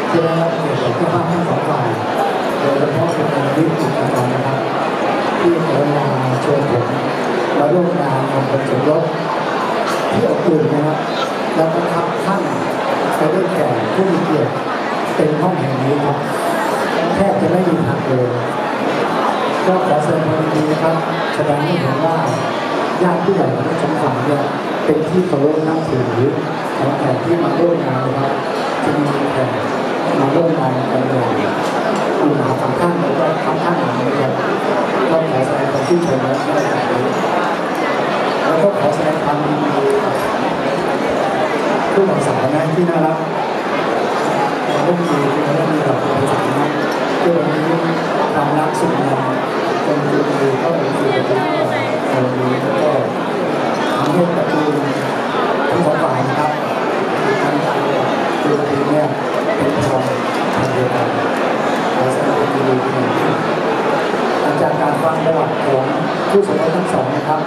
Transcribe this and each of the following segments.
ที่ได้รับเกียรติจากผู้ภาคทั้งสองฝ่ายโดยเฉพาะคุณอนุวิทย์จิตรกรนะครับที่กรุณาเชิญผมมาร่วมงานมงคลสมรสที่อบอุ่นนะครับและประทับท่านไปด้วยแขกผู้มีเกียรติเต็มห้องแห่งนี้ครับแทบจะไม่มีหักเลยก็ขอแสดงความยินดีนะครับแสดงให้เห็นว่าญาติผู้ใหญ่ทั้งสองฝ่ายเนี่ยเป็นที่เคารพนับถือของแขกที่มาร่วมงานนะครับจะมีแขกมาร่วมงานกันอย่างอุ่นหนาสำคัญแล้วก็ทำท่านหนานะครับก็ขอแสดงความชื่นชมและแล้วก็ขอแสดงความยินดีผู้หลักสาวนะที่น่ารักร่วมมือที่เรามีแบบเป็นสายนะที่วันนี้ความรักสุดงามจนจุดมือเข้าไปสู่ประตูในวันนี้ก็ทำให้ประตูทั้งสองฝ่ายนะครับทั้งตัวทีเนี่ยเป็นทองทางเดียวกันและแสดงความยินดีที่นี่จากการฟังประวัติของผู้สมรสทั้งสองนะครับ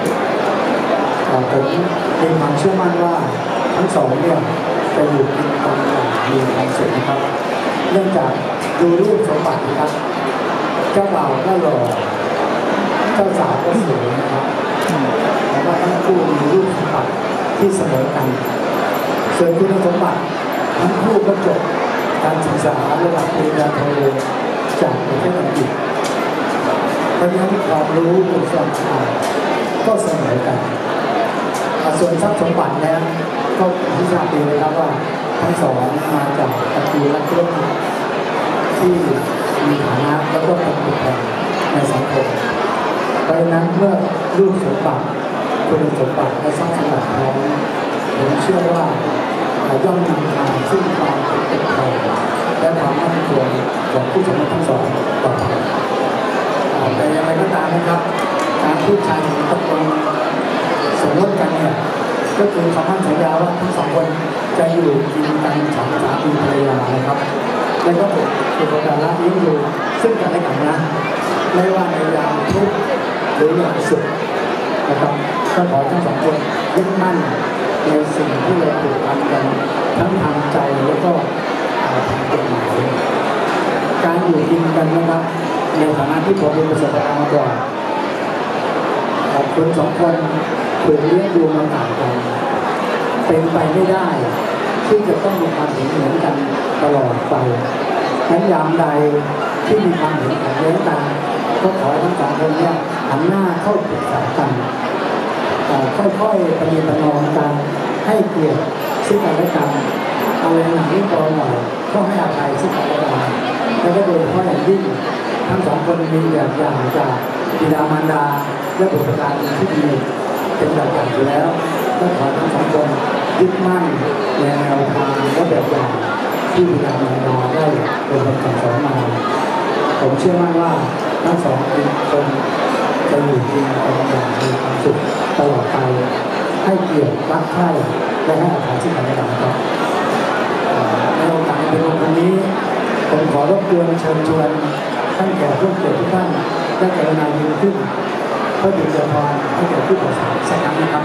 ผมมีความเชื่อมั่นว่าทั้งสองเนี่ยจะอยู่กินกันอย่างมีความสุขนะครับเนื่องจากดูรูปสมบัตินะครับเจ้าบ่าวก็หล่อเจ้าสาวก็สวยนะครับแต่ว่าทั้งคู่มีรูปสมบัติที่เสมอกันส่วนคุณสมบัติทั้งคู่ก็จบการศึกษาระดับปริญญาโทจากประเทศอังกฤษเพราะฉะนั้นความรู้คุณสมบัติก็เสมอกันส่วนทรัพย์สมบัติแล้วก็ที่ทราบดีเลยครับว่าทั้งสองมาจากตระกูลและครอบครัวที่มีฐานะแล้วก็เป็นผู้แทนในสังคมเพราะฉะนั้นเมื่อรูปสมบัติคุณสมบัติและทรัพย์สมบัติพร้อมผมเชื่อว่าย่อมนำมาซึ่งความเป็นไทยและความมั่นคงของผู้สมรสทั้งสองต่อไปแต่อย่างไรก็ตามนะครับการพูดชายหญิงตกลงสมรสกันเนี่ยก็คือคำมั่นสัญญาว่าทั้งสองคนจะอยู่กินกันฉันสามีภรรยานะครับและก็เป็นการละเลี้ยงดูซึ่งกันและกันนะไม่ว่าในยามทุกข์หรืออย่างสุขนะครับก็ขอทั้งสองคนยึดมั่นในสิ่งที่เราผูกพันกันทั้งทางใจแล้วก็ทางกฎหมายการอยู่กินกันนะครับในฐานะที่ผมเป็นประสบการณ์มาก่อนคนสองคนถูกเลี้ยงดูมาต่างกันเป็นไปไม่ได้ที่จะต้องมีความเห็นเหมือนกันตลอดไปนั้นยามใดที่มีความเห็นขัดแย้งกันก็ขอทั้งสองคนเนี่ยหันหน้าเข้าปรึกษากันค่อยๆประนีประนอมกันให้เกียรติซึ่งกันและกันอะไรหนักนิดเบาหน่อยก็ให้อภัยซึ่งกันและกันแล้วก็โดยเฉพาะอย่างยิ่งทั้งสองคนมีแบบอย่างจากบิดามารดาและบุตรหลานที่ดีเป็นแบบอย่างอยู่แล้วก็ขอทั้งสองคนยึดมั่นในแนวทางและแบบอย่างที่บิดามารดาได้เป็นคนสั่งสอนมาผมเชื่อมั่นว่าทั้งสองคนจะอยู่กินกันอย่างมีความสุขตลอดไปให้เกียรติรักใคร่และให้อภัยซึ่งกันและกันครับในโอกาสเป็นวันนี้ผมขอรบกวนเชิญชวนท่านแขกผู้เกียรติทุกท่านได้กรุณายืนขึ้นเพื่อเป็นเจ้าพรให้แก่ผู้ประสานสักครั้งนะครับ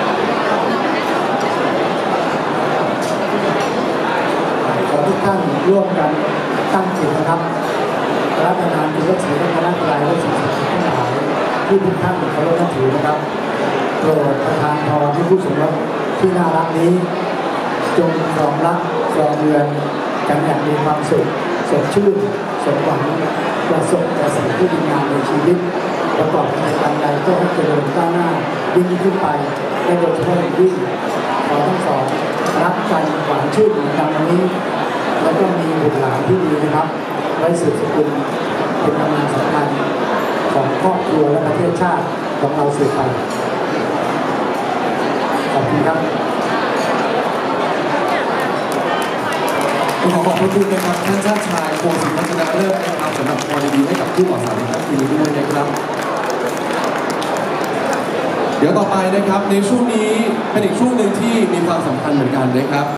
ขอทุกท่านร่วมกันตั้งจิตนะครับรับประทานคุณพระศรีรัตนตรัยและสิ่งศักดิ์สิทธิ์ทั้งหลายที่ทุกท่านเคารพนับถือนะครับโปรดประทานพรที่ผู้สมรสที่น่ารักนี้จงครองรักครองเรือนกันอย่างมีความสุขสดชื่นสมหวังประสบแต่สิ่งที่ดีงามในชีวิตประกอบในการใดก็ให้เจริญก้าวหน้ายิ่งขึ้นไปและโดยเฉพาะอย่างยิ่งขอทั้งสองรักกันหวานชื่นเหมือนกันวันนี้แล้วก็มีบุตรหลานที่ดีนะครับไว้สืบสกุลเป็นกำลังสำคัญของครอบครัวและประเทศชาติของเราสืบไปขอบคุณครับขอขอบคุณนะครับท่านชาติชายโคศิพัฒนาเลิศนะครับสำหรับพรดีให้กับผู้บ่าวสาวในครั้งนี้ด้วยนะครับเดี๋ยวต่อไปนะครับในช่วงนี้เป็นอีกช่วงหนึ่งที่มีความสำคัญเหมือนกันนะครับ